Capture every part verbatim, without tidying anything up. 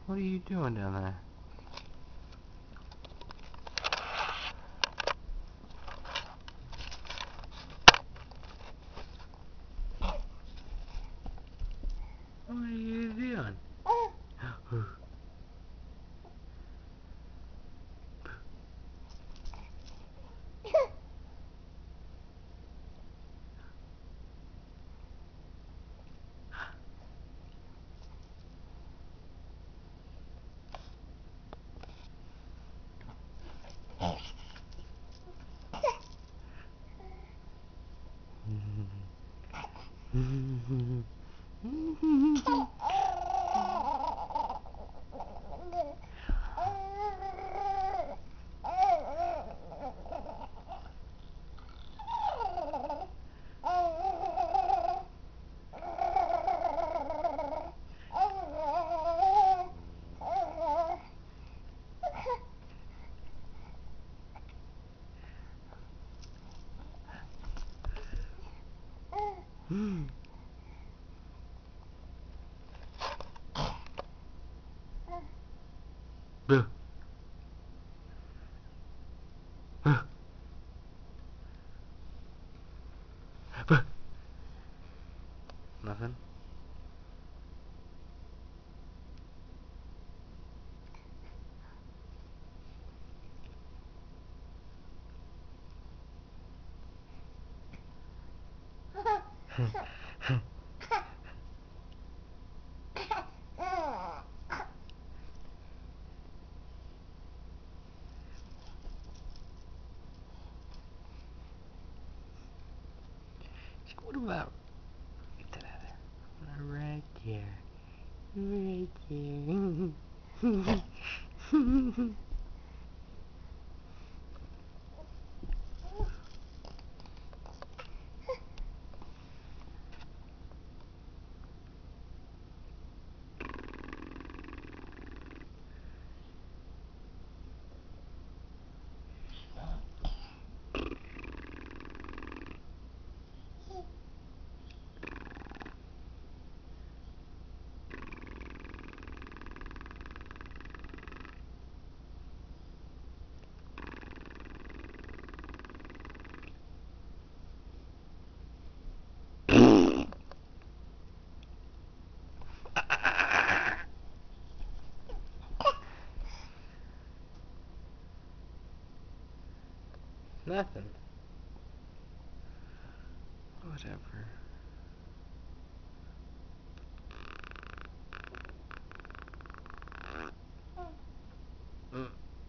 What are you doing down there? What are you doing? Boo. Boo. Boo. Nothing? What about get that out of there? Right there. Right there. Nothing. Whatever. Mm.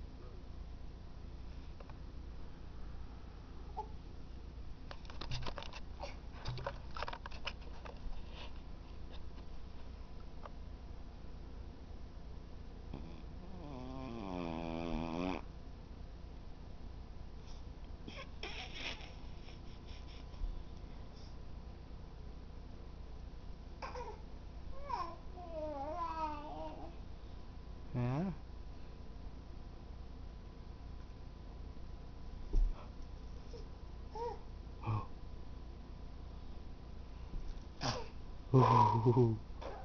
Yeah. Ooh.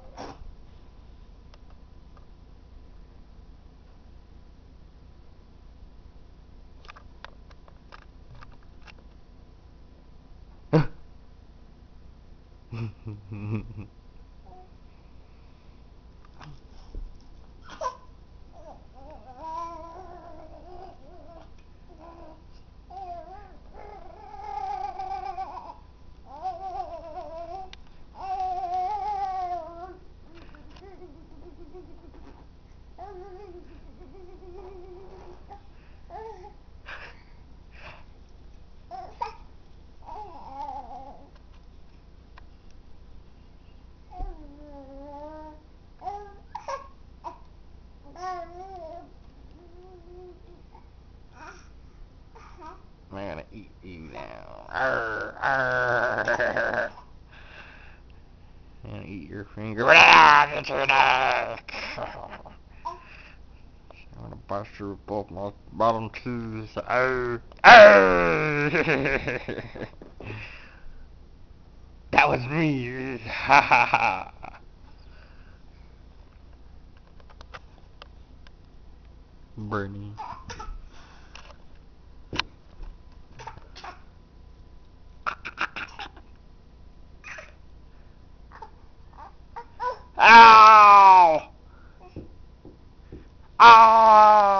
I'm gonna eat you now. Arr, arr. I'm gonna eat your finger. Get your neck. I'm gonna bust you with both my bottom teeth. Arr, arr. That was me. Ha ha ha. Bernie. Ow! Ow!